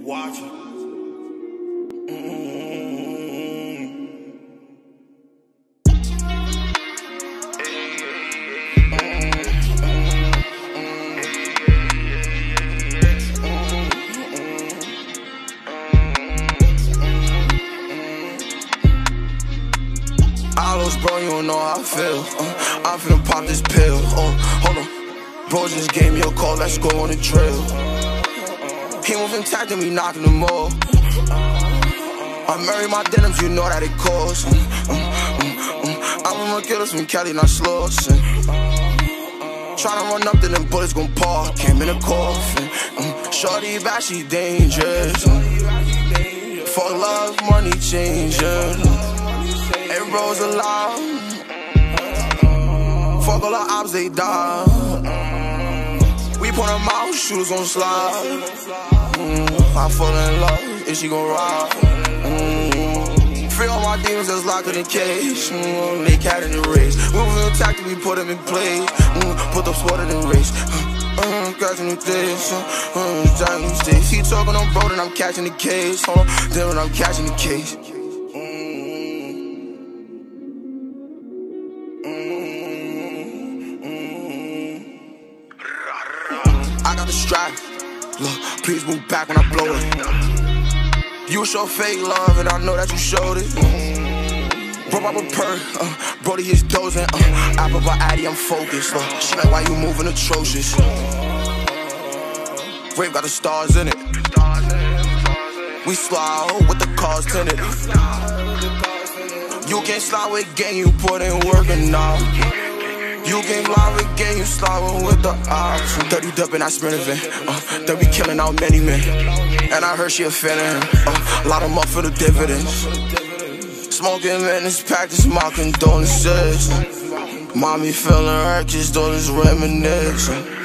Watch it. Allos, bro, you don't know how I feel. I'm finna pop this pill. Hold on. Bro just gave me a call, let's go on the drill. He moving tight, then we knocking them all. I marry my denims, you know that it costs. I'm a killer from Cali, not Slauson. Tryna run up, then them bullets gon' park. Came in a coffin. Shorty back, she dangerous. For love, money changing. And bros allowed. Fuck all our ops, they die. We put them out, shooters gon' slide. I fall in love, and she gon' ride. Free all my demons that's locked in the cage. They cat in the race. We was attacked, we put them in place. Put the sport in the race. Catching the days. He talking on bro, then I'm catching the case. Then when I'm catching the case. I got the strap. Look, please move back when I blow it. You show fake love, and I know that you showed it. Bro, pop a perk, Brody is dozing. Apple by Addy, I'm focused. She like, why you moving atrocious? Rave got the stars in it. We slide with the cars tinted. You can't slide with gang, you put in work enough. You can't fly with gang, you sliding with the ops. 30 dub and I sprint event. They be killing out many men. And I heard she a fan of him. A lot of them up for the dividends. Smoking man, this pack is my condolences. Mommy feeling hurt, just doing this reminiscing.